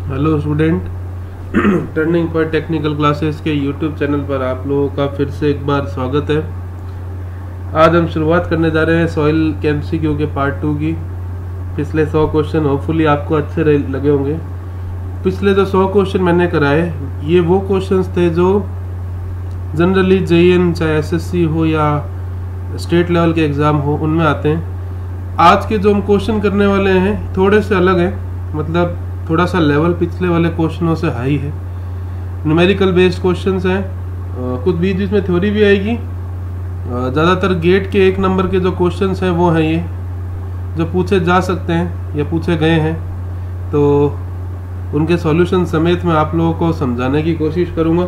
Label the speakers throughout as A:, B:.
A: Hello student, turning point technical classes के YouTube channel पर आप लोगों का फिर से एक बार स्वागत है। आज हम शुरुआत करने जा रहे हैं सॉइल केमिस्ट्री के पार्ट 2 की। पिछले 100 क्वेश्चन होपफुली आपको अच्छे लगे होंगे। पिछले जो 100 क्वेश्चन मैंने कराए ये वो क्वेश्चंस थे जो जनरली JEN चाहे SSC हो या स्टेट लेवल के एग्ज़ाम हो उनमें आते हैं। आज के जो हम क्वेश्चन करने वाले हैं थोड़े से अलग हैं, मतलब थोड़ा सा लेवल पिछले वाले क्वेश्चनों से हाई है। न्यूमेरिकल बेस्ड क्वेश्चंस हैं, कुछ बीच बीच में थ्योरी भी आएगी। ज़्यादातर गेट के 1 नंबर के जो क्वेश्चंस हैं वो हैं ये जो पूछे जा सकते हैं या पूछे गए हैं, तो उनके सॉल्यूशन समेत मैं आप लोगों को समझाने की कोशिश करूँगा।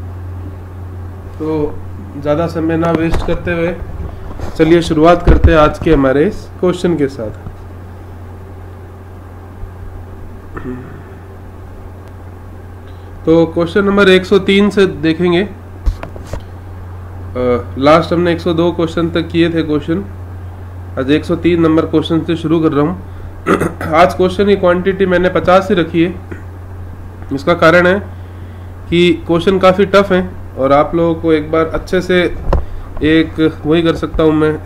A: तो ज़्यादा समय ना वेस्ट करते हुए चलिए शुरुआत करते हैं आज के हमारे इस क्वेश्चन के साथ। तो क्वेश्चन नंबर 103 से देखेंगे। लास्ट हमने 102 क्वेश्चन तक किए थे क्वेश्चन, आज 103 नंबर क्वेश्चन से शुरू कर रहा हूँ। आज क्वेश्चन की क्वांटिटी मैंने 50 ही रखी है। इसका कारण है कि क्वेश्चन काफ़ी टफ हैं और आप लोगों को एक बार अच्छे से एक वही कर सकता हूँ मैं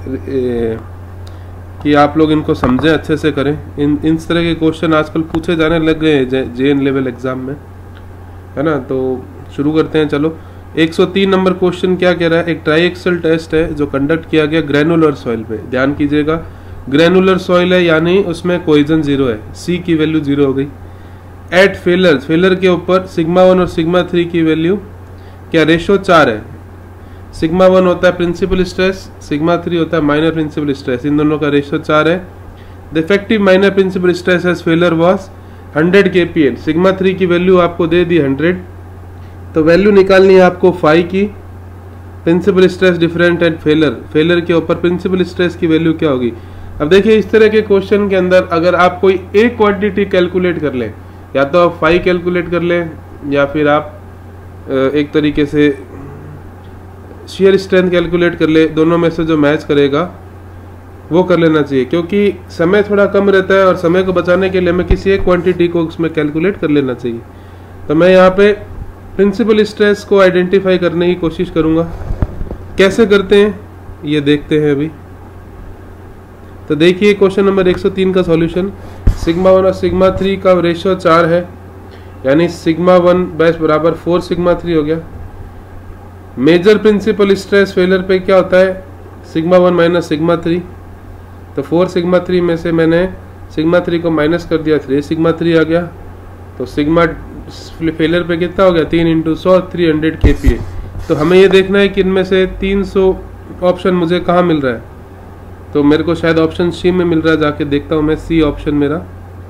A: कि आप लोग इनको समझें, अच्छे से करें। इस तरह के क्वेश्चन आजकल पूछे जाने लग गए हैं JEN लेवल एग्जाम में, है ना। तो शुरू करते हैं। चलो 103 नंबर क्वेश्चन क्या कह रहा है। एक ट्राई टेस्ट है जो कंडक्ट किया गया ग्रेनुलर सॉइल पे। ध्यान कीजिएगा, ग्रेनुलर सॉइल है यानी उसमें कोहेजन 0 है, C की वैल्यू 0 हो गई। एट फेलर के ऊपर सिग्मा 1 और सिग्मा 3 की वैल्यू क्या रेशो 4 है। सिग्मा 1 होता है प्रिंसिपल स्ट्रेस, सिग्मा 3 होता है माइनर प्रिंसिपल स्ट्रेस, इन दोनों का रेशो 4 है। The effective minor principal stress as failure was 100 kPa। Sigma 3 की वैल्यू आपको दे दी 100, तो वैल्यू निकालनी है आपको फाई की। Principal stress different at failure के ऊपर प्रिंसिपल स्ट्रेस की वैल्यू क्या होगी। अब देखिए इस तरह के क्वेश्चन के अंदर अगर आप कोई एक क्वांटिटी कैलकुलेट कर लें, या तो आप फाई कैलकुलेट कर लें या फिर आप एक तरीके से शेयर स्ट्रेंथ कैलकुलेट कर ले, दोनों में से जो मैच करेगा वो कर लेना चाहिए, क्योंकि समय थोड़ा कम रहता है और समय को बचाने के लिए हमें किसी एक क्वांटिटी को उसमें कैलकुलेट कर लेना चाहिए। तो मैं यहाँ पे प्रिंसिपल स्ट्रेस को आइडेंटिफाई करने की कोशिश करूँगा। कैसे करते हैं ये देखते हैं अभी। तो देखिए क्वेश्चन नंबर 103 का सॉल्यूशन। सिग्मा 1 और सिग्मा 3 का रेशियो 4 है, यानी सिग्मा 1 बैच बराबर 4 सिग्मा 3 हो गया। मेजर प्रिंसिपल स्ट्रेस फेलर पे क्या होता है, सिग्मा 1 माइनस सिग्मा 3। तो 4 सिग्मा 3 में से मैंने सिग्मा 3 को माइनस कर दिया, 3 सिग्मा 3 आ गया। तो सिग्मा फेलर पे कितना हो गया, 3 × 100 300 kPa। तो हमें ये देखना है कि इनमें से 300 ऑप्शन मुझे कहाँ मिल रहा है। तो मेरे को शायद ऑप्शन C में मिल रहा है, जाके देखता हूँ मैं। C ऑप्शन मेरा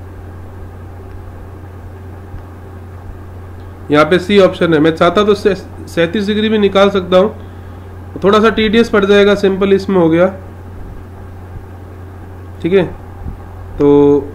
A: यहाँ पे C ऑप्शन है। मैं चाहता तो 37 डिग्री भी निकाल सकता हूँ, थोड़ा सा टीडियस पड़ जाएगा, सिंपल इसमें हो गया, ठीक है। तो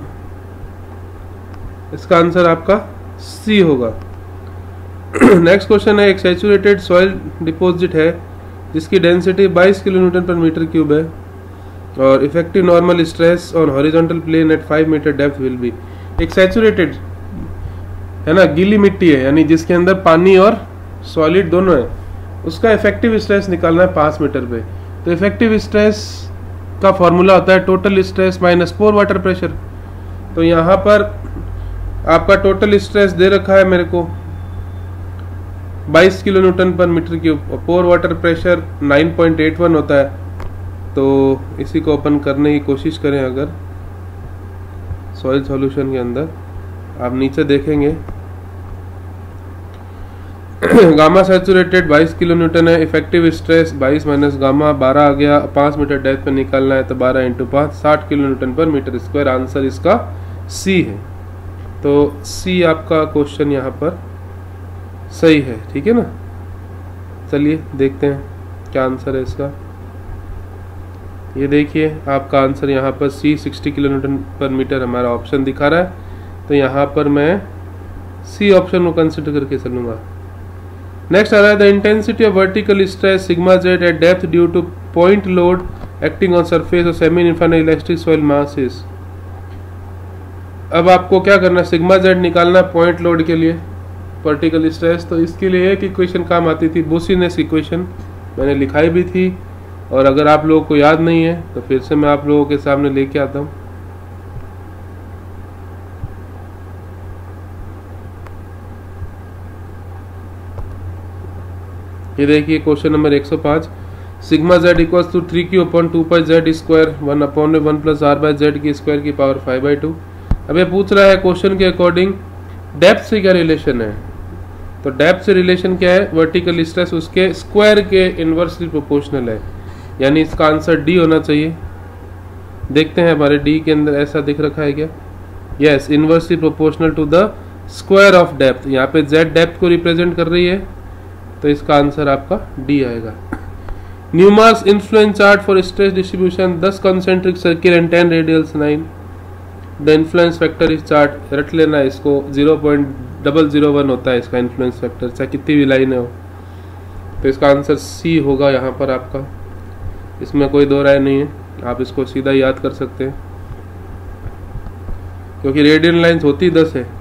A: इसका आंसर आपका C होगा। नेक्स्ट क्वेश्चन है, एक सैचुरेटेड सॉइल डिपॉजिट है जिसकी डेंसिटी 22 kN/m³ है और effective normal stress on horizontal plane at 5 metre depth will be. एक सैचुरेटेड है ना, गीली मिट्टी है, यानी जिसके अंदर पानी और सॉलिड दोनों है, उसका इफेक्टिव स्ट्रेस निकालना है 5 मीटर पे। तो इफेक्टिव स्ट्रेस का फॉर्मूला होता है total stress minus pore water pressure. तो यहाँ पर आपका टोटल स्ट्रेस दे रखा है मेरे को 22 kN/m³, पोर वाटर प्रेशर 9.81 होता है। तो इसी को ओपन करने की कोशिश करें। अगर सॉइल सॉल्यूशन के अंदर आप नीचे देखेंगे गामा सैचुरेटेड 22 kN है, इफेक्टिव स्ट्रेस 22 माइनस गामा 12 आ गया। 5 मीटर डेप्थ पे निकालना है तो 12 × 5 60 kN/m²। आंसर इसका C है। तो C आपका क्वेश्चन यहाँ पर सही है, ठीक है ना। चलिए देखते हैं क्या आंसर है इसका। ये देखिए आपका आंसर यहाँ पर C 60 kN/m हमारा ऑप्शन दिखा रहा है। तो यहाँ पर मैं C ऑप्शन को कंसिडर करके चलूँगा। नेक्स्ट आ रहा है, the intensity of vertical stress sigma z at depth due to point load acting on surface of semi infinite elastic soil mass is. अब आपको क्या करना है, सिग्मा जेड निकालना पॉइंट लोड के लिए पार्टिकल स्ट्रेस। तो इसके लिए एक इक्वेशन काम आती थी, बोसीनेस इक्वेशन, मैंने लिखाई भी थी, और अगर आप लोगों को याद नहीं है तो फिर से मैं आप लोगों के सामने लेके आता हूँ। ये देखिए question number 105, sigma z equals to 3q/2πz² 1/1 + r/z² की पावर 5/2। अब ये पूछ रहा है क्वेश्चन के अकॉर्डिंग डेप्थ से क्या रिलेशन है। तो डेप्थ से रिलेशन क्या है, वर्टिकल स्ट्रेस उसके स्क्वायर के इनवर्सली प्रोपोर्शनल है, यानी इसका आंसर डी होना चाहिए। देखते हैं हमारे डी के अंदर ऐसा दिख रखा है क्या, yes, inversely proportional to the square of depth. यहाँ पे जेड डेप्थ को रिप्रेजेंट कर रही है, तो इसका आंसर आपका डी आएगा। Newmark's influence chart for stress distribution 10 concentric circle and 10 radials 9। The influence factor इस चार्ट, रट लेना इसको, 0.001 होता है इसका इन्फ्लुएंस फैक्टर, चाहे कितनी भी लाइनें हो। तो इसका आंसर सी होगा यहाँ पर आपका, इसमें कोई दो राय नहीं है, आप इसको सीधा याद कर सकते हैं क्योंकि रेडियल लाइन्स होती 10 है।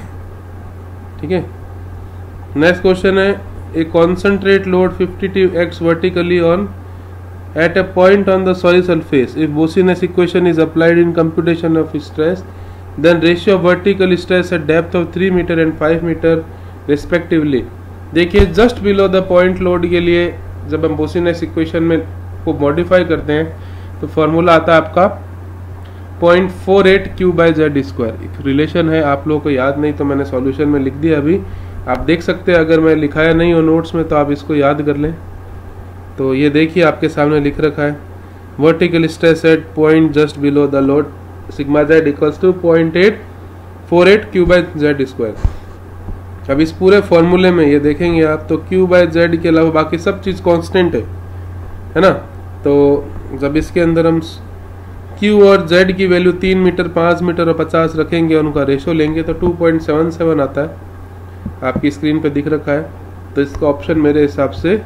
A: ठीक है, नेक्स्ट क्वेश्चन है, a concentrate load 52x vertically on at a point on the soil surface. If Boussinesq equation is applied in computation of stress, then ratio of vertical stress at depth of 3 meter and 5 meter respectively. देखिए just below the point load के लिए जब हम Boussinesq equation में को modify करते हैं तो फॉर्मूला आता है आपका 0.48 q/z²। एक रिलेशन है, आप लोगों को याद नहीं तो मैंने सॉल्यूशन में लिख दिया अभी, आप देख सकते हैं, अगर मैं लिखाया नहीं हो नोट्स में तो आप इसको याद कर लें। तो ये देखिए आपके सामने लिख रखा है, vertical stress at point just below the load sigma z equals to 0.848 q/z²। अब इस पूरे फॉर्मूले में ये देखेंगे आप तो q/z के अलावा बाकी सब चीज़ कांस्टेंट है ना। तो जब इसके अंदर हम q और z की वैल्यू 3 मीटर, 5 मीटर और 50 रखेंगे और उनका रेशो लेंगे तो 2.77 आता है, आपकी स्क्रीन पे दिख रखा है। तो इसका ऑप्शन मेरे हिसाब से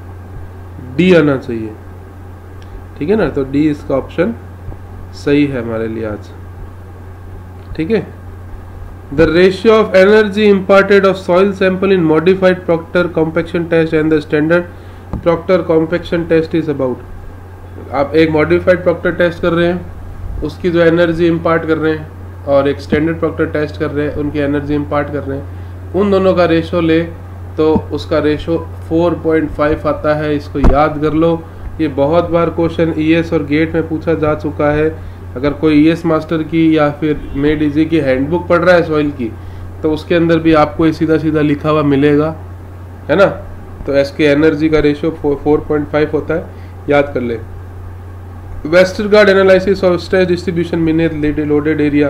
A: डी आना चाहिए, ठीक है ना। तो डी इसका ऑप्शन सही है हमारे लिए आज, ठीक है। The ratio of energy imparted of soil sample in modified proctor compaction test and the standard proctor compaction test is about. आप एक मॉडिफाइड प्रॉक्टर टेस्ट कर रहे हैं, उसकी जो एनर्जी इम्पार्ट कर रहे हैं, और एक स्टैंडर्ड प्रॉक्टर टेस्ट कर रहे हैं, उनकी एनर्जी इम्पार्ट कर रहे हैं, उन दोनों का रेशो ले तो उसका रेशो 4.5 आता है। इसको याद कर लो, ये बहुत बार क्वेश्चन ईएस और गेट में पूछा जा चुका है। अगर कोई ईएस मास्टर की या फिर मेड इजी की हैंडबुक पढ़ रहा है सॉइल की, तो उसके अंदर भी आपको सीधा सीधा लिखा हुआ मिलेगा, है ना। तो इसके एनर्जी का रेशो 4.5 होता है, याद कर ले। Westergaard analysis of stress distribution minute loaded area.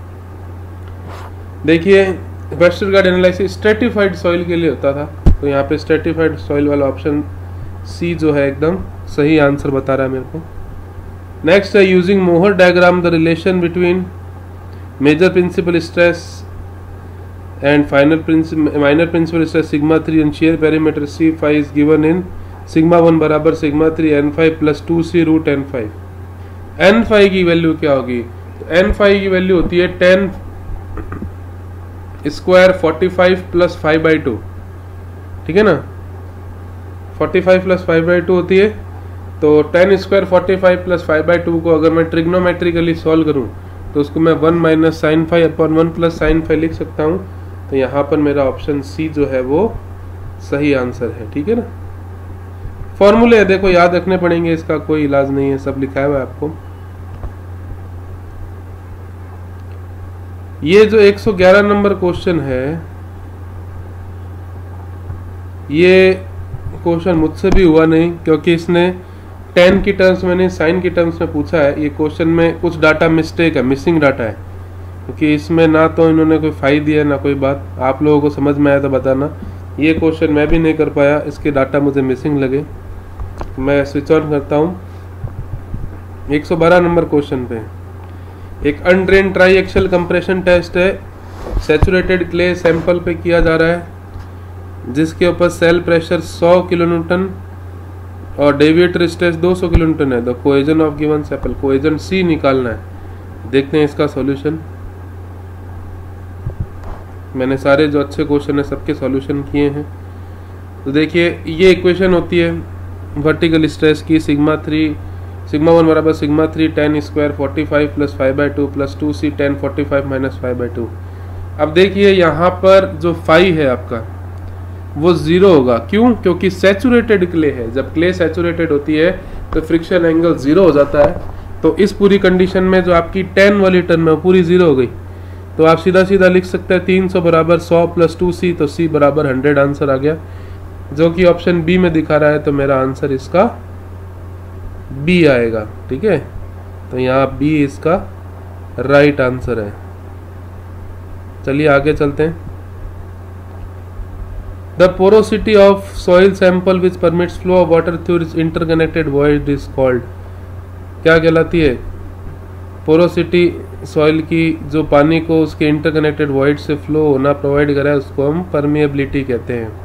A: देखिए वेस्टरगार्ड एनालिसिस स्ट्रेटिफाइड सॉइल के लिए होता था, तो यहाँ पे स्ट्रेटिफाइड सॉइल वाला ऑप्शन सी जो है एकदम सही आंसर बता रहा है मेरे को। नेक्स्ट है, using Mohr diagram the relation between major principal stress and minor principal stress sigma 3 and shear perimeter C5 is given in sigma 1 बराबर सिग्मा 3 N5 + 2C√N5। N5 की वैल्यू क्या होगी, तो N5 की वैल्यू होती है 10 स्क्वायर 45 + 5/2, ठीक है ना। 45 + 5/2 होती है, तो 10 स्क्वायर 45 + 5/2 को अगर मैं ट्रिग्नोमेट्रिकली सॉल्व करूं तो उसको मैं 1 - sin phi / 1 + sin phi लिख सकता हूं। तो यहाँ पर मेरा ऑप्शन सी जो है वो सही आंसर है, ठीक है ना। फॉर्मूले देखो याद रखने पड़ेंगे, इसका कोई इलाज नहीं है, सब लिखा हुआ है आपको। ये जो 111 नंबर क्वेश्चन है, ये क्वेश्चन मुझसे भी हुआ नहीं, क्योंकि इसने 10 की टर्म्स में नहीं साइन की टर्म्स में पूछा है। ये क्वेश्चन में कुछ डाटा मिस्टेक है, मिसिंग डाटा है, क्योंकि इसमें ना तो इन्होंने कोई फाइल दिया ना कोई बात। आप लोगों को समझ में आया तो बताना। ये क्वेश्चन मैं भी नहीं कर पाया, इसके डाटा मुझे मिसिंग लगे। मैं स्विच ऑन करता हूँ 112 नंबर क्वेश्चन पे। एक undrained triaxial compression test है, सैचुरेटेड क्ले सैंपल पे किया जा रहा है, जिसके ऊपर सेल प्रेशर 100 किलोन्यूटन और डेविएटर स्ट्रेस 200 किलोन्यूटन है। The cohesion of given sample, cohesion C निकालना है। देखते हैं इसका सॉल्यूशन। मैंने सारे जो अच्छे क्वेश्चन है सबके सॉल्यूशन किए हैं। तो देखिए ये इक्वेशन होती है वर्टिकल स्ट्रेस की, सिग्मा 1 बराबर sigma 3 10 square 45 plus 5/2 plus 2c 10 45 minus 5/2। अब देखिए यहाँ पर जो फाई है आपका वो 0 होगा। क्यों? क्योंकि सैचुरेटेड क्ले है। जब क्ले सैचुरेटेड होती है तो फ्रिक्शन एंगल 0 हो जाता है। तो इस पूरी कंडीशन में जो आपकी 10 वाली टर्म है वो पूरी 0 हो गई। तो आप सीधा सीधा लिख सकते हैं 300 बराबर 100 प्लस 2c, तो c बराबर 100 आंसर आ गया, जो कि ऑप्शन बी में दिखा रहा है। तो मेरा आंसर इसका बी आएगा। ठीक है, तो यहाँ बी इसका राइट आंसर है। चलिए आगे चलते हैं। The porosity of soil sample which permits flow of water through its interconnected void is called. क्या कहलाती है? पोरोसिटी सॉइल की जो पानी को उसके इंटरकनेक्टेड वॉइड से फ्लो होना प्रोवाइड करा है उसको हम परमिएबिलिटी कहते हैं।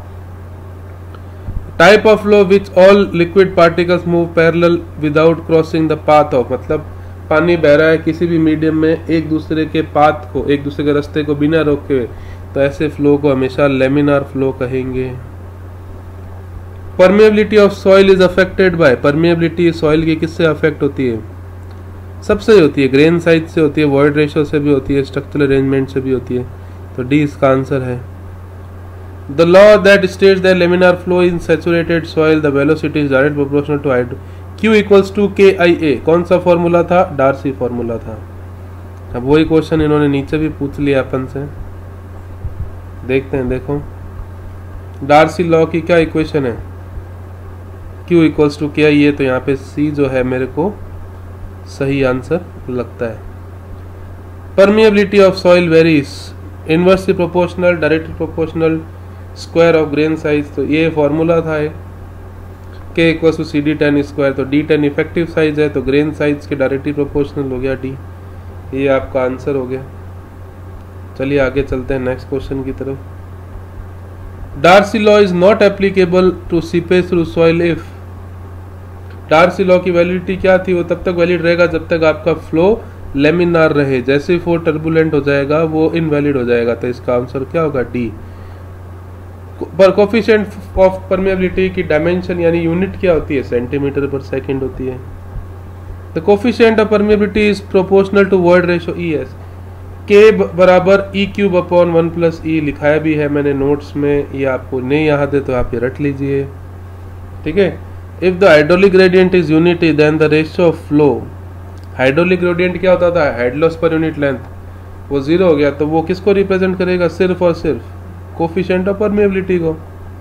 A: Type of flow which all liquid particles move parallel without crossing the path of, मतलब पानी बह रहा है किसी भी मीडियम में एक दूसरे के पाथ को, एक दूसरे के रास्ते को बिना रोके, तो ऐसे फ्लो को हमेशा लेमिनार फ्लो कहेंगे। Permeability of soil is affected by, permeability soil की किससे अफेक्ट होती है? सबसे होती है, ग्रेन साइज से होती है, वॉइड रेशियो से भी होती है, स्ट्रक्चरल अरेंजमेंट से भी होती है। तो डी इसका आंसर है। The law that states that laminar flow in saturated soil the velocity is direct proportional to height Q equals to KIA। कौन सा फॉर्मूला था? डार्सी फॉर्मूला था। अब वही क्वेश्चन इन्होंने नीचे भी पूछ लिया अपन से, देखते हैं। देखो डार्सी लॉ की क्या इक्वेशन है? Q equals to KIA। तो यहाँ पे C जो है मेरे को सही आंसर लगता है। Permeability of soil varies, inversely proportional, directly proportional, square of grain size. तो ये फॉर्मूला था K equals to CD10 square. तो D10 इफेक्टिव साइज है, तो ग्रेन साइज के डायरेक्टली प्रोपोर्शनल हो गया D। ये आपका आंसर हो गया। चलिए आगे चलते हैं नेक्स्ट क्वेश्चन की तरफ। Darcy law is not applicable to seepage through soil if. Darcy law की वैलिडिटी क्या थी? वो तब तक वैलिड रहेगा जब तक आपका फ्लो लेमिनार रहे। जैसे ही फ्लो टर्बुलेंट हो जाएगा वो इनवैलिड हो जाएगा। तो इसका आंसर क्या होगा? डी। पर कोफिशिएंट ऑफ परमिएबिलिटी की डायमेंशन यानी यूनिट क्या होती है? सेंटीमीटर पर सेकंड होती है। The coefficient of permeability is proportional to void ratio ES। K बराबर E³ अपॉन 1 प्लस E लिखाया भी है मैंने नोट्स में, ये आपको नहीं याद है तो आप ये रट लीजिए। ठीक है। If the hydraulic gradient is unity then the ratio of flow, hydraulic gradient क्या होता था? Head loss per unit length, वो 0 हो गया। तो वो किसको रिप्रेजेंट करेगा? सिर्फ और सिर्फ कोफिशिएंट ऑफ परमिएबिलिटी को।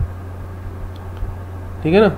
A: ठीक है ना।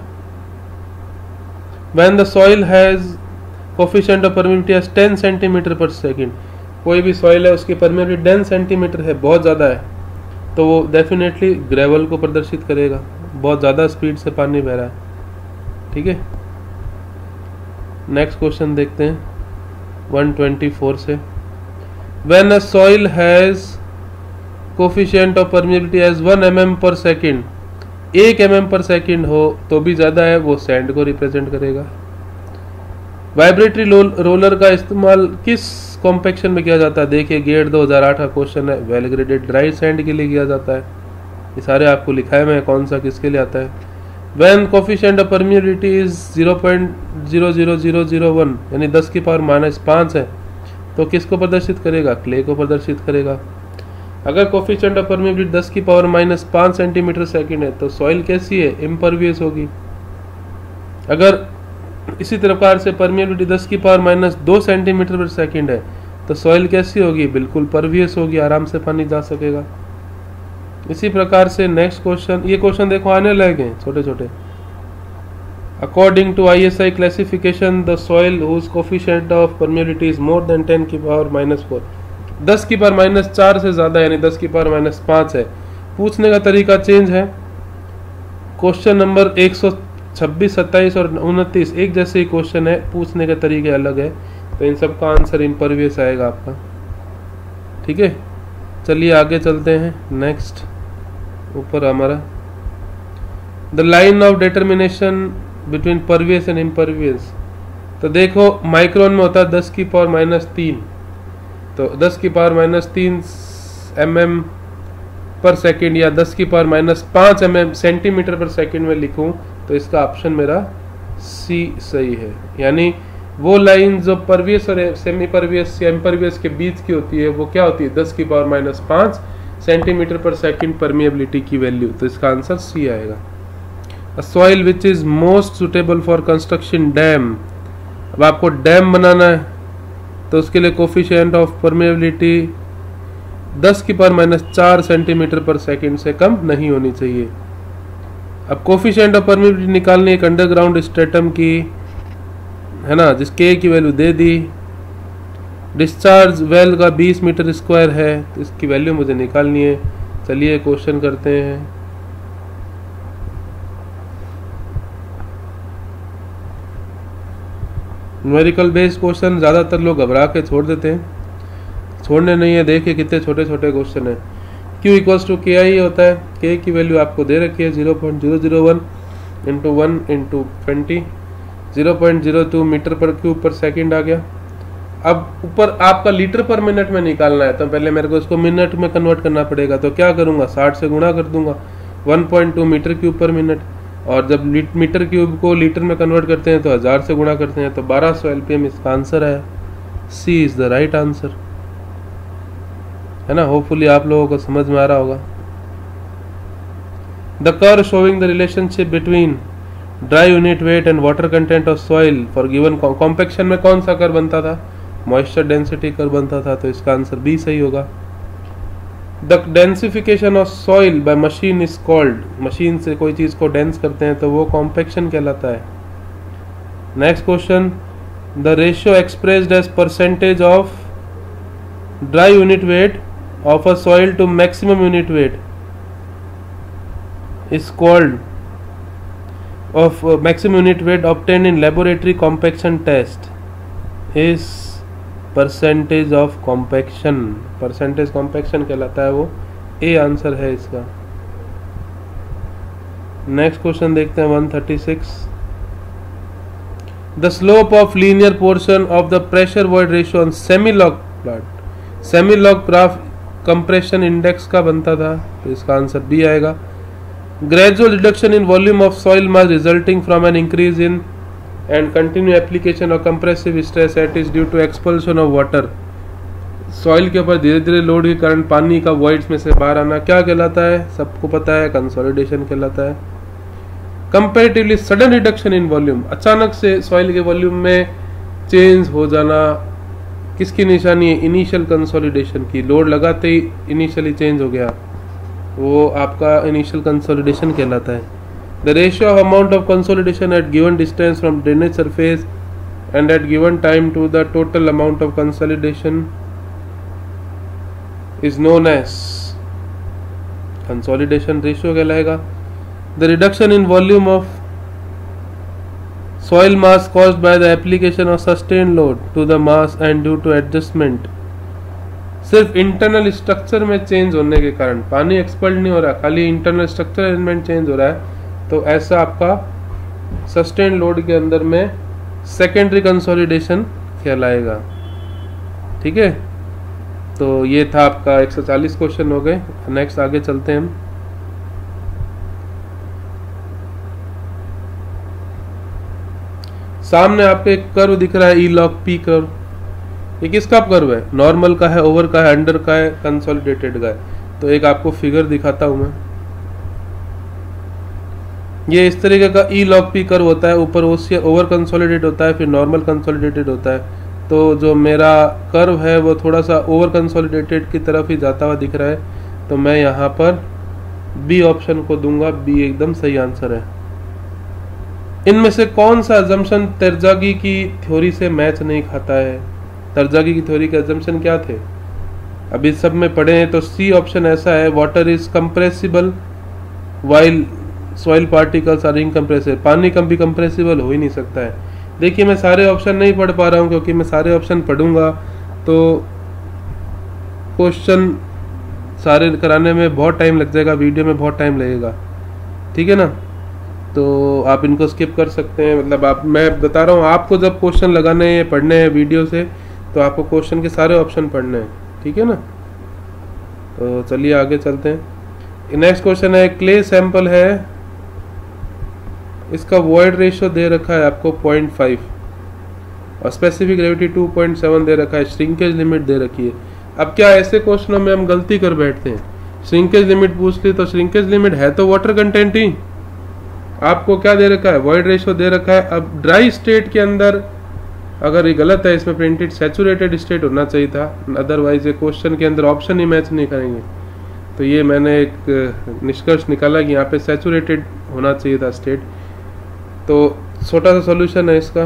A: When the soil has coefficient of permeability as 10 centimetre per second, कोई भी सॉइल है उसकी परमिएबिलिटी 10 सेंटीमीटर है, बहुत ज़्यादा है, तो वो डेफिनेटली ग्रेवल को प्रदर्शित करेगा, बहुत ज़्यादा स्पीड से पानी बह रहा है। ठीक है। नेक्स्ट क्वेश्चन देखते हैं 124 से। When a soil has coefficient of permeability as 1 mm per second, 1 mm per second हो तो भी ज़्यादा है, वो सैंड को रिप्रेजेंट करेगा। वाइब्रेटरी रोलर का इस्तेमाल किस कॉम्पैक्शन में किया जाता है? देखिए गेट 2008 का क्वेश्चन है, वेल ग्रेडेड ड्राई सैंड के लिए किया जाता है। ये सारे आपको लिखा है मैं कौन सा किसके लिए आता है। When coefficient of permeability is 0.00001 यानी 10 की पावर -5 है, तो किसको प्रदर्शित करेगा? क्ले को प्रदर्शित करेगा। अगर कोफिशिएंट ऑफ परमिएबिलिटी 10 की पावर -5 सेंटीमीटर सेकेंड है तो सॉइल कैसी है? इम्परवियस होगी। अगर इसी प्रकार से परमिएबिलिटी 10 की पावर -2 सेंटीमीटर पर सेकेंड है तो सॉइल कैसी होगी? बिल्कुल परवियस होगी, आराम से पानी जा सकेगा। इसी प्रकार से नेक्स्ट क्वेश्चन, ये क्वेश्चन देखो आने लगे छोटे छोटे। According to ISI classification the soil whose coefficient of permeability is more than 10 की पावर -4, 10 की पावर -4 से ज्यादा यानी 10 की पावर -5 है। पूछने का तरीका चेंज है। क्वेश्चन नंबर 126, 27 और 29 एक जैसे ही क्वेश्चन है, पूछने के तरीके अलग है, तो इन सब का आंसर इम्परवियस आएगा आपका। ठीक है। चलिए आगे चलते हैं नेक्स्ट। ऊपर हमारा the line of determination between pervious and impervious. तो देखो माइक्रोन में होता है 10 की पावर -3, तो 10 की पावर -3 mm पर सेकेंड या 10 की power -5 mm centimetre per second में लिखूं तो इसका ऑप्शन मेरा सी सही है। यानी वो लाइन जो परवियस और सेमी परवियस या इम्परवियस के बीच की होती है वो क्या होती है, 10 की power -5 centimetre per second permeability की वैल्यू। तो इसका आंसर सी आएगा। A soil which is most suitable for construction dam. अब आपको डैम बनाना है तो उसके लिए कोफिशिएंट ऑफ परमिएबिलिटी 10 की पावर -4 सेंटीमीटर पर सेकेंड से कम नहीं होनी चाहिए। अब कोफिशिएंट ऑफ परमिएबिलिटी निकालनी एक अंडरग्राउंड स्ट्रेटम की, है ना, जिसके की वैल्यू दे दी। डिस्चार्ज वेल का 20 मीटर स्क्वायर है तो इसकी वैल्यू मुझे निकालनी है। चलिए क्वेश्चन करते हैं। न्यूमेरिकल बेस्ड क्वेश्चन ज़्यादातर लोग घबरा के छोड़ देते हैं, छोड़ने नहीं है। देखिए कितने छोटे छोटे क्वेश्चन है। Q इक्वल्स टू के आई होता है, K की वैल्यू आपको दे रखी है 0.001 into 1 into 20, 0.02 metre per cube per second आ गया। अब ऊपर आपका लीटर पर मिनट में निकालना है तो पहले मेरे को इसको मिनट में कन्वर्ट करना पड़ेगा। तो क्या करूंगा, 60 से गुणा कर दूंगा, 1.2 मीटर क्यूब पर मिनट। और जब मीटर क्यूब को लीटर में कन्वर्ट करते हैं तो 1000 से गुणा करते हैं तो 1200 LPM इसका आंसर है। C is the right answer, है ना। होपफुली आप लोगों को समझ में आ रहा होगा। The curve showing the relationship between dry unit weight and water content of soil for given compaction में कौन सा कर्व बनता था, मॉइस्चर डेंसिटी कर्व बनता था। तो इसका आंसर बी सही होगा। The densification of soil by machine is called. Machine से कोई चीज को डेंस करते हैं तो वो कॉम्पेक्शन कहलाता है। Next question, the ratio expressed as percentage of dry unit weight of a soil to maximum unit weight is called of maximum unit weight obtained in laboratory compaction test is percentage of compaction। percentage compaction कहलाता है वो, A answer है इसका। Next question देखते हैं 136। The slope of linear portion of the pressure void ratio on semi log plot. Semi log graph compression index का बनता था तो इसका आंसर बी आएगा। Gradual reduction in volume of soil mass resulting from an increase in and continue application of compressive stress at is due to expulsion of water. Soil के ऊपर धीरे धीरे लोड के कारण पानी का वॉइड्स में से बाहर आना क्या कहलाता है, सबको पता है, कंसोलिडेशन कहलाता है। Comparatively sudden reduction in volume, अचानक से सॉइल के वॉल्यूम में चेंज हो जाना किसकी निशानी है, इनिशियल कंसोलिडेशन की। लोड लगाते ही इनिशियली चेंज हो गया, वो आपका इनिशियल कंसोलिडेशन कहलाता है। The ratio of amount of consolidation at given distance from drainage surface and at given time to the total amount of consolidation is known as consolidation ratio कहलाएगा। The reduction in volume of soil mass caused by the application of sustained load to the mass and due to adjustment। सिर्फ internal structure में change होने के कारण, पानी expelled नहीं हो रहा, खाली इंटरनल स्ट्रक्चर अरेंजमेंट चेंज हो रहा है तो ऐसा आपका सस्टेन लोड के अंदर में सेकेंडरी कंसोलिडेशन कहलाएगा। ठीक है, तो ये था आपका 140 क्वेश्चन हो गए। नेक्स्ट आगे चलते हैं हम। सामने आपको एक कर्व दिख रहा है, ई लॉग पी कर्व। ये किसका कर्व है, नॉर्मल का है, ओवर का है, अंडर का है, कंसोलिडेटेड का है। तो एक आपको फिगर दिखाता हूं मैं। ये इस तरीके का ई लॉग पी कर्व होता है, ऊपर ओवर कंसोलिडेट होता है, फिर नॉर्मल कंसोलिडेटेड होता है। तो जो मेरा कर्व है वो थोड़ा सा ओवर कंसोलिडेटेड की तरफ ही जाता हुआ दिख रहा है, तो मैं यहाँ पर बी ऑप्शन को दूंगा। बी एकदम सही आंसर है। इनमें से कौन सा अजम्पशन तेरजागी की थ्योरी से मैच नहीं खाता है? तेरजागी की थ्योरी के अजम्पशन क्या थे, अभी सब में पढ़े हैं। तो सी ऑप्शन ऐसा है, water is compressible while soil particles are incompressible. पानी कभी कंप्रेसिबल हो ही नहीं सकता है। देखिए मैं सारे ऑप्शन नहीं पढ़ पा रहा हूँ, क्योंकि मैं सारे ऑप्शन पढ़ूंगा तो क्वेश्चन सारे कराने में बहुत टाइम लग जाएगा, वीडियो में बहुत टाइम लगेगा। ठीक है ना, तो आप इनको स्किप कर सकते हैं। मतलब आप, मैं बता रहा हूँ आपको, जब क्वेश्चन लगाने हैं पढ़ने हैं वीडियो से, तो आपको क्वेश्चन के सारे ऑप्शन पढ़ने हैं। ठीक है ना, तो चलिए आगे चलते हैं। नेक्स्ट क्वेश्चन है, क्ले सैंपल है, इसका वॉइड रेशियो दे रखा है आपको 0.5 और स्पेसिफिक ग्रेविटी 2.7 दे रखा है, श्रिंकेज लिमिट दे रखी है। अब क्या ऐसे क्वेश्चनों में हम गलती कर बैठते हैं, श्रिंकेज लिमिट पूछ ली तो श्रिंकेज लिमिट है तो वाटर कंटेंट ही, आपको क्या दे रखा है, वॉइड रेशियो दे रखा है। अब ड्राई स्टेट के अंदर अगर ये गलत है, इसमें प्रिंटेड सैचुरेटेड स्टेट होना चाहिए था, अदरवाइज ये क्वेश्चन के अंदर ऑप्शन ही मैच नहीं करेंगे। तो ये मैंने एक निष्कर्ष निकाला कि यहाँ पे सैचुरेटेड होना चाहिए था स्टेट। तो छोटा सा सॉल्यूशन है इसका,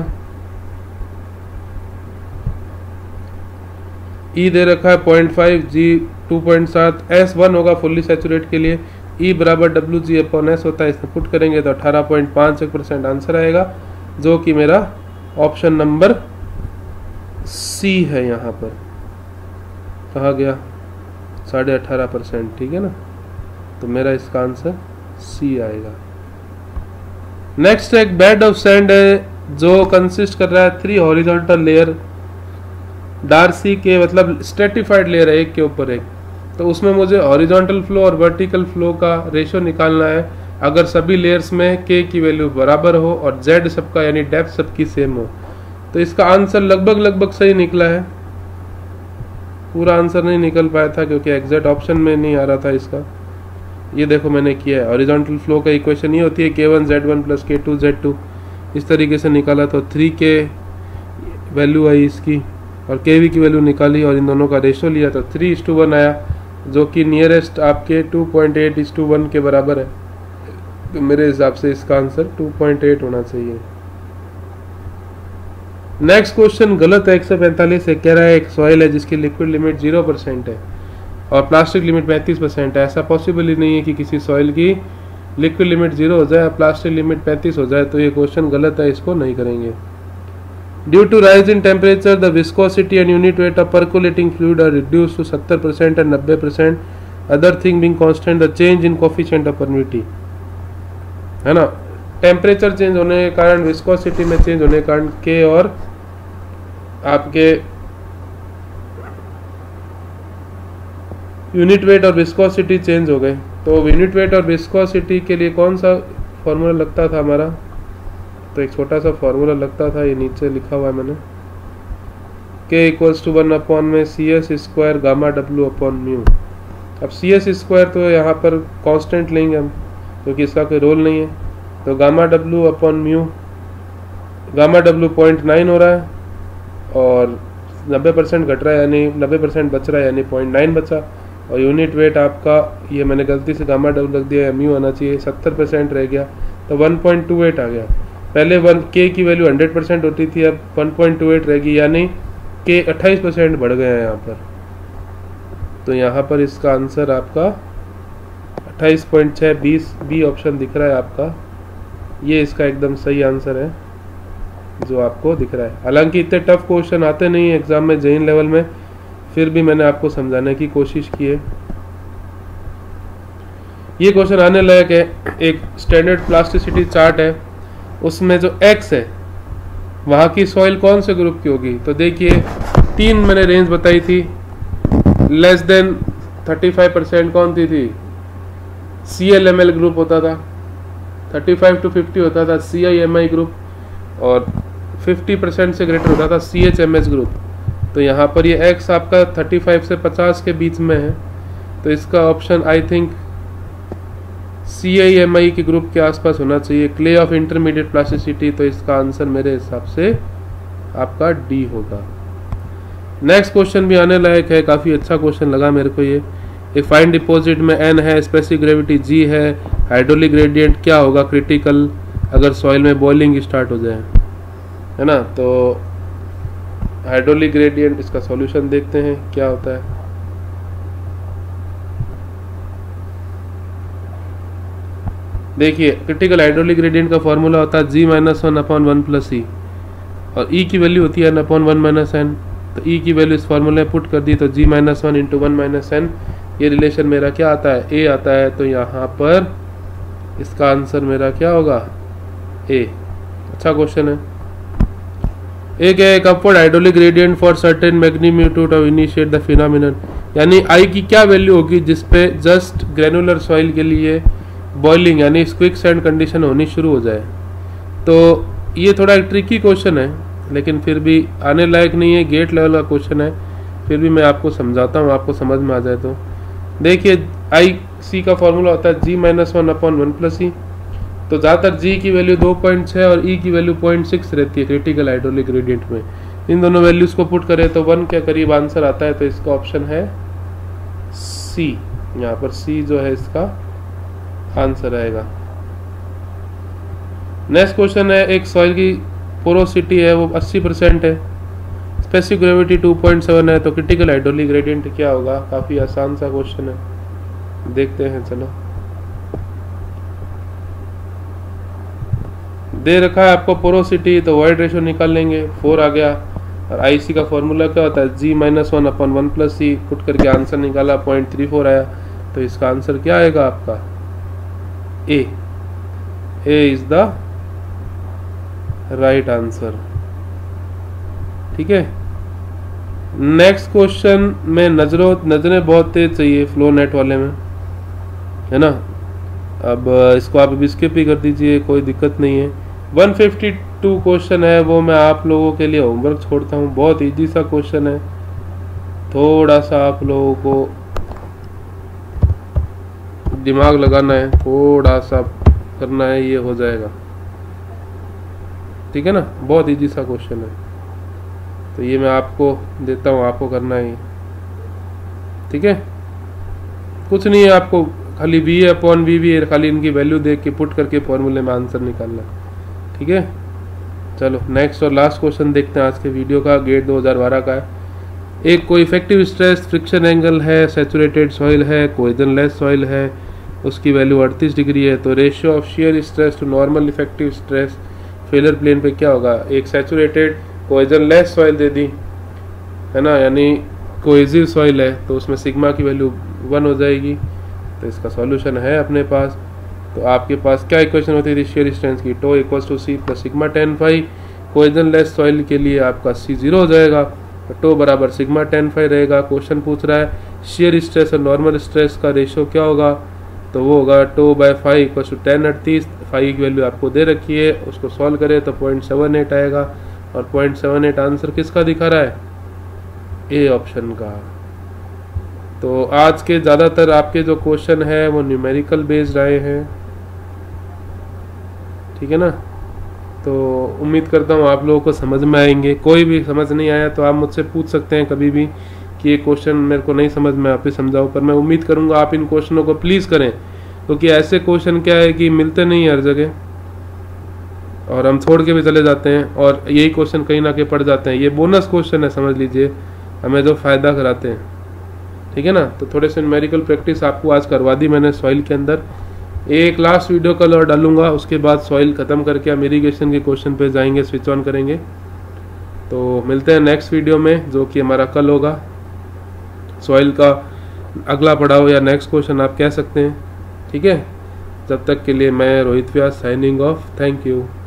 A: E दे रखा है 0.5, G 2.7, S1 होगा फुल्ली सैचुरेट के लिए, E बराबर WG/S होता है, इसमें पुट करेंगे तो 18.51% आंसर आएगा, जो कि मेरा ऑप्शन नंबर C है। यहाँ पर कहा गया 18.5%, ठीक है ना, तो मेरा इसका आंसर C आएगा। नेक्स्ट एक बेड ऑफ सैंड है जो कंसिस्ट कर रहा है 3 हॉरिजॉन्टल लेयर, डार्सी के मतलब स्ट्रेटिफाइड लेयर है एक के ऊपर एक। तो उसमें मुझे हॉरिजॉन्टल फ्लो और वर्टिकल फ्लो का रेशियो निकालना है। अगर सभी लेयर्स में K की वैल्यू बराबर हो और Z सबका यानी डेप्थ सबकी सेम हो, तो इसका आंसर लगभग सही निकला है। पूरा आंसर नहीं निकल पाया था क्योंकि एग्जैक्ट ऑप्शन में नहीं आ रहा था इसका। ये देखो मैंने किया है, हॉरिजॉन्टल फ्लो का इक्वेशन ये होती है K1Z1 प्लस K2Z2, इस तरीके से निकाला तो 3K वैल्यू आई इसकी और KV की वैल्यू निकाली और इन दोनों का रेशो लिया तो 3:1 आया, जो कि नियरेस्ट आपके 2.8:1 के बराबर है। तो मेरे हिसाब से इसका आंसर 2.8 होना चाहिए। नेक्स्ट क्वेश्चन गलत है, 145 है, कह रहा है एक सॉइल है जिसकी लिक्विड लिमिट 0% है और प्लास्टिक लिमिट 35% है। ऐसा पॉसिबल ही नहीं है कि किसी सॉइल की लिक्विड लिमिट 0 हो जाए और प्लास्टिक लिमिट 35 हो जाए, तो ये क्वेश्चन गलत है, इसको नहीं करेंगे। Due to rise in temperature the viscosity and unit weight of percolating fluid are reduce to 70% and 90%, other thing being constant the change in coefficient of permittivity, है ना। टेम्परेचर चेंज होने के कारण, विस्कोसिटी में चेंज होने के कारण K और आपके यूनिट वेट और विस्कोसिटी चेंज हो गए। तो यूनिट वेट और विस्कोसिटी के लिए कौन सा फॉर्मूला लगता था हमारा, तो एक छोटा सा फॉर्मूला लगता था, ये नीचे लिखा हुआ है मैंने, K = 1 CS² गामा W/μ। अब CS² तो यहाँ पर कांस्टेंट लेंगे हम क्योंकि इसका कोई रोल नहीं है, तो गामा W/μ, गामा W 0.9 हो रहा है और 90% घट रहा है यानी 90% बच रहा है यानी 0.9 बचा, और यूनिट वेट आपका, ये मैंने गलती से गामा W लग दिया है, म्यू आना चाहिए, 70% रह गया तो 1.28 आ गया। पहले K की वैल्यू 100% होती थी, अब 1.28 रहेगी यानी K 28% बढ़ गया है यहाँ पर। तो यहाँ पर इसका आंसर आपका 28.6 बी ऑप्शन दिख रहा है आपका, ये इसका एकदम सही आंसर है जो आपको दिख रहा है। हालांकि इतने टफ क्वेश्चन आते नहीं है एग्जाम में जेईई लेवल में, फिर भी मैंने आपको समझाने की कोशिश की है। ये क्वेश्चन आने लायक है, एक स्टैंडर्ड प्लास्टिसिटी चार्ट है, उसमें जो X है वहाँ की सॉइल कौन से ग्रुप की होगी। तो देखिए 3 मैंने रेंज बताई थी, लेस देन 35% कौन थी CLML ग्रुप होता था, 35 to 50 होता था CIMI ग्रुप, और 50% से ग्रेटर होता था CHMS ग्रुप। तो यहाँ पर ये X आपका 35 से 50 के बीच में है, तो इसका ऑप्शन आई थिंक CIMI के ग्रुप के आसपास होना चाहिए, क्ले ऑफ इंटरमीडिएट प्लास्टिसिटी, तो इसका आंसर मेरे हिसाब से आपका D होगा। नेक्स्ट क्वेश्चन भी आने लायक है, काफ़ी अच्छा क्वेश्चन लगा मेरे को ये। एक फाइन डिपॉजिट में N है, स्पेसिफिक ग्रेविटी G है, हाइड्रोलिक ग्रेडियंट क्या होगा क्रिटिकल अगर सॉइल में बॉइलिंग स्टार्ट हो जाए, है ना। तो हाइड्रोलिक ग्रेडियंट, इसका सॉल्यूशन देखते हैं क्या होता है। देखिए क्रिटिकल हाइड्रोलिक ग्रेडियंट का फॉर्मूला होता है G-1/1 E और E की वैल्यू होती है N/1 - N। तो E की वैल्यू इस फॉर्मूले में पुट कर दी तो G-1 × 1 - N, ये रिलेशन मेरा क्या आता है, A आता है। तो यहाँ पर इसका आंसर मेरा क्या होगा, A। अच्छा क्वेश्चन है। एक है upward hydraulic gradient for certain magnitude of initiate the phenomenon. यानी आई की क्या वैल्यू होगी जिसपे जस्ट ग्रेनुलर सॉइल के लिए बॉइलिंग यानी क्विक सैंड कंडीशन होनी शुरू हो जाए। तो ये थोड़ा एक ट्रिकी क्वेश्चन है, लेकिन फिर भी आने लायक नहीं है, गेट लेवल का क्वेश्चन है, फिर भी मैं आपको समझाता हूँ, आपको समझ में आ जाए। तो देखिए आई सी का फॉर्मूला होता है G-1/1 + E। तो ज़्यादातर G की वैल्यू 2.6 और E की वैल्यू 0.6 रहती है क्रिटिकल हाइड्रोलिक ग्रेडियंट में। इन दोनों वैल्यूज़ को पुट करें तो 1 के करीब आंसर आता है। तो इसका ऑप्शन है C, यहाँ पर C जो है इसका आंसर आएगा। नेक्स्ट क्वेश्चन है, एक सॉइल की पोरोसिटी है वो 80% है, स्पेसिफिक ग्रेविटी 2.7 है, तो क्रिटिकल हाइड्रोलिक ग्रेडियंट क्या होगा? काफ़ी आसान सा क्वेश्चन है, देखते हैं। चलो दे रखा है आपको पोरोसिटी, तो वॉइड रेशियो निकाल लेंगे, 4 आ गया। और आईसी का फॉर्मूला क्या होता है? G-1/1 + E। पुट करके आंसर निकाला 0.34 आया। तो इसका आंसर क्या आएगा आपका? A is the right answer. ठीक है। नेक्स्ट क्वेश्चन में नजरें बहुत तेज चाहिए फ्लो नेट वाले में, है ना। अब इसको आप अभी स्किप ही कर दीजिए, कोई दिक्कत नहीं है। 152 क्वेश्चन है, वो मैं आप लोगों के लिए होमवर्क छोड़ता हूँ। बहुत इजी सा क्वेश्चन है, थोड़ा सा आप लोगों को दिमाग लगाना है, थोड़ा सा करना है, ये हो जाएगा। ठीक है ना, बहुत इजी सा क्वेश्चन है। तो ये मैं आपको देता हूँ, आपको करना है। ठीक है, कुछ नहीं है, आपको खाली V/V खाली इनकी वैल्यू देख के पुट करके फॉर्मूले में आंसर निकालना है। ठीक है, चलो नेक्स्ट और लास्ट क्वेश्चन देखते हैं आज के वीडियो का। गेट 2012 का है। एक कोई इफेक्टिव स्ट्रेस फ्रिक्शन एंगल है, सैचुरेटेड सॉइल है, कोहेजन लेस सॉइल है, उसकी वैल्यू 38 डिग्री है। तो ratio of shear stress to normal effective stress failure plane पे क्या होगा? एक सैचुरेटेड कोहेजन लेस सॉइल दे दी है ना, यानी कोहेजिव सॉइल है, तो उसमें सिग्मा की वैल्यू 1 हो जाएगी। तो इसका सॉल्यूशन है अपने पास। तो आपके पास क्या इक्वेशन होती थी शियर स्ट्रेंथ की? Tau = C + sigma tan phi। Cohesion less soil के लिए आपका C 0 हो जाएगा, तो टो बराबर सिग्मा tan phi रहेगा। क्वेश्चन पूछ रहा है शियर स्ट्रेस और नॉर्मल स्ट्रेस का रेशियो क्या होगा? तो वो होगा टो/phi = tan 38। फाई की वैल्यू आपको दे रखी है, उसको सॉल्व करें तो 0.78 आएगा। और 0.78 आंसर किसका दिखा रहा है? ए ऑप्शन का। तो आज के ज़्यादातर आपके जो क्वेश्चन है वो न्यूमेरिकल बेस्ड आए हैं। ठीक है ना, तो उम्मीद करता हूँ आप लोगों को समझ में आएंगे। कोई भी समझ नहीं आया तो आप मुझसे पूछ सकते हैं कभी भी कि ये क्वेश्चन मेरे को नहीं समझ में, आप ही समझाओ। पर मैं उम्मीद करूँगा आप इन क्वेश्चनों को प्लीज़ करें, क्योंकि ऐसे क्वेश्चन क्या है कि मिलते नहीं हर जगह, और हम छोड़ के भी चले जाते हैं, और यही क्वेश्चन कहीं ना कहीं पड़ जाते हैं। ये बोनस क्वेश्चन है, समझ लीजिए, हमें जो फ़ायदा कराते हैं। ठीक है ना, तो थोड़े से न्यूमेरिकल प्रैक्टिस आपको आज करवा दी मैंने सॉइल के अंदर। एक लास्ट वीडियो कल और डालूंगा, उसके बाद सॉइल ख़त्म करके हम इरीगेशन के क्वेश्चन पे जाएंगे, स्विच ऑन करेंगे। तो मिलते हैं नेक्स्ट वीडियो में, जो कि हमारा कल होगा। सॉइल का अगला पड़ाव या नेक्स्ट क्वेश्चन आप कह सकते हैं। ठीक है, जब तक के लिए मैं Rohit Vyas signing off. Thank you.